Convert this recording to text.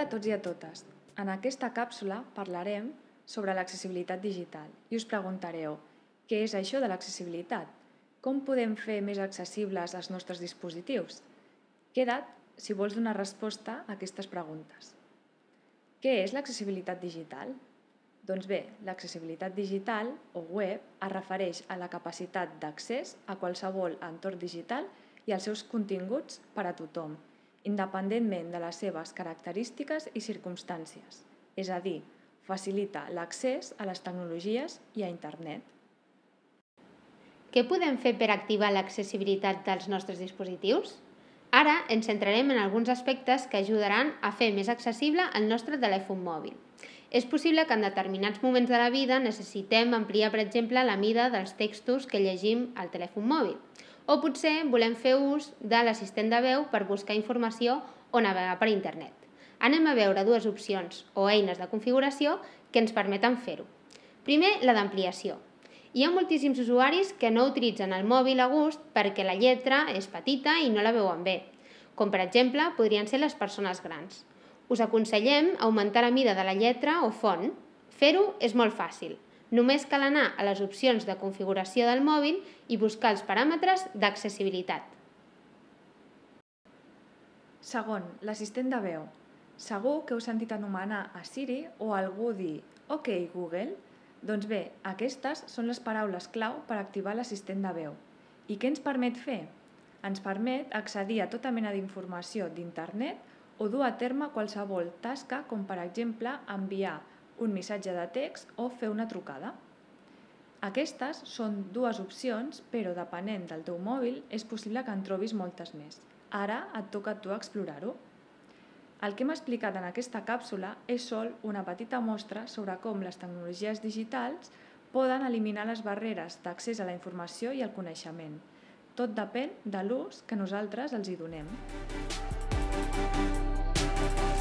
Hola a tots i a totes. En aquesta càpsula parlarem sobre l'accessibilitat digital i us preguntareu què és això de l'accessibilitat? Com podem fer més accessibles els nostres dispositius? Queda't si vols donar resposta a aquestes preguntes. Què és l'accessibilitat digital? Doncs bé, l'accessibilitat digital o web es refereix a la capacitat d'accés a qualsevol entorn digital i als seus continguts per a tothom, independentment de les seves característiques i circumstàncies, és a dir, facilita l'accés a les tecnologies i a Internet. Què podem fer per activar l'accessibilitat dels nostres dispositius? Ara ens centrarem en alguns aspectes que ajudaran a fer més accessible el nostre telèfon mòbil. És possible que en determinats moments de la vida necessitem ampliar, per exemple, la mida dels textos que llegim al telèfon mòbil. O potser volem fer ús de l'assistent de veu per buscar informació o navegar per internet. Anem a veure dues opcions o eines de configuració que ens permeten fer-ho. Primer, la d'ampliació. Hi ha moltíssims usuaris que no utilitzen el mòbil a gust perquè la lletra és petita i no la veuen bé, com per exemple podrien ser les persones grans. Us aconsellem augmentar la mida de la lletra o font. Fer-ho és molt fàcil. Només cal anar a les opcions de configuració del mòbil i buscar els paràmetres d'accessibilitat. Segon, l'assistent de veu. Segur que heu sentit anomenar a Siri o a algú dir «Ok, Google». Doncs bé, aquestes són les paraules clau per activar l'assistent de veu. I què ens permet fer? Ens permet accedir a tota mena d'informació d'internet o dur a terme qualsevol tasca com per exemple enviar un missatge de text o fer una trucada. Aquestes són dues opcions, però depenent del teu mòbil és possible que en trobis moltes més. Ara et toca a tu explorar-ho. El que hem explicat en aquesta càpsula és sol una petita mostra sobre com les tecnologies digitals poden eliminar les barreres d'accés a la informació i al coneixement. Tot depèn de l'ús que nosaltres els hi donem.